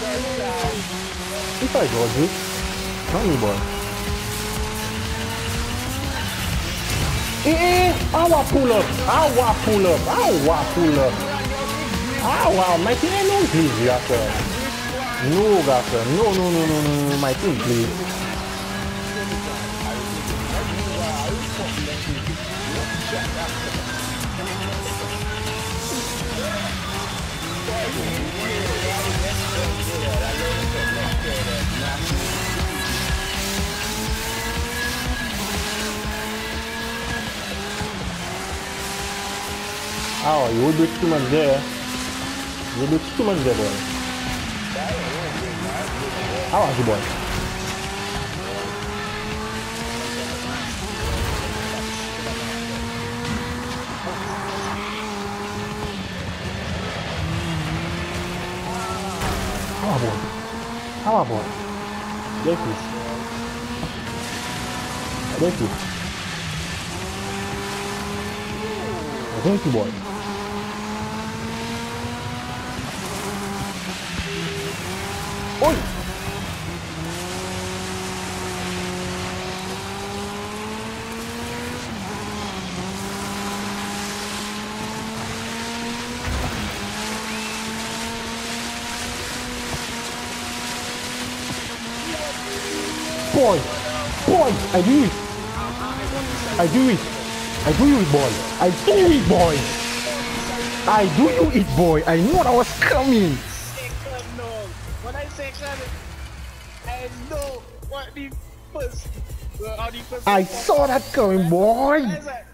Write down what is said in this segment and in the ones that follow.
If I dodge it, not me, boy. I want pull up. I want pull up. I want pull up. I want my team. No, please, Gaffer. No, Gaffer. No, my team, please. Oh, you will do too much there. You will do too much there, boy. How are you, boy? How about? How about? Thank you. Thank you. Thank you, boy. Oi! Boy, I do it. I do it. I do it, boy. I do it, boy. I do you it, boy. I knew I was coming. When I say I know what the first. I saw that coming, boy.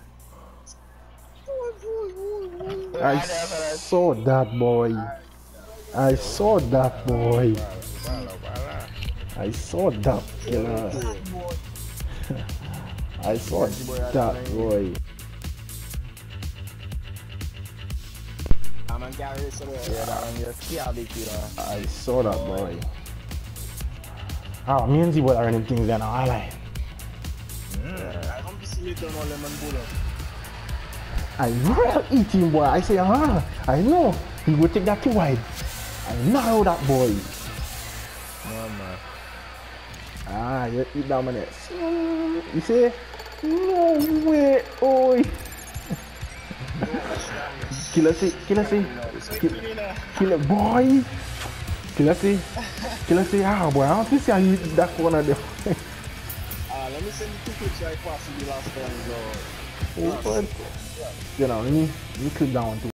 I saw that, boy. I saw that, boy. I saw that, I saw that, boy. I saw that, boy. Me and Z-Boy are running things there now, I like. I will eat him, boy. I say, I know. He will take that too wide. I know that, boy. No, man. You eat that, man. You see? No way, oi. Killer see. Killer, boy. Killer see, boy. I don't see how you eat that corner there. Let me send you 2 pictures I passed the last time, Let me click down too.